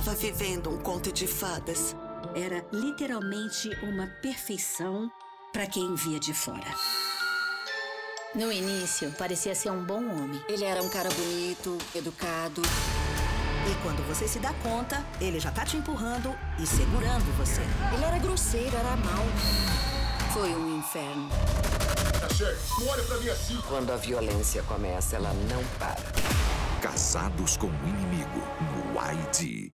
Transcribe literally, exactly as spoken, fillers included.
estava vivendo um conto de fadas. Era literalmente uma perfeição para quem via de fora. No início, parecia ser um bom homem. Ele era um cara bonito, educado. E quando você se dá conta, ele já tá te empurrando e segurando você. Ele era grosseiro, era mau. Foi um inferno. Não olha pra mim assim. Quando a violência começa, ela não para. Casados com o Inimigo, no I D